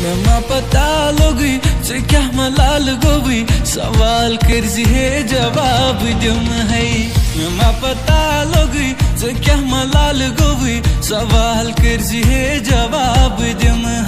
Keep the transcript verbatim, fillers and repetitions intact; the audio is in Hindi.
मे मा पता लोगी चे क्या मलाल गोबी सवाल कर है जवाब दिम है। मे मा पता लोगी चे क्या मलाल गोबी सवाल कर है जवाब दिम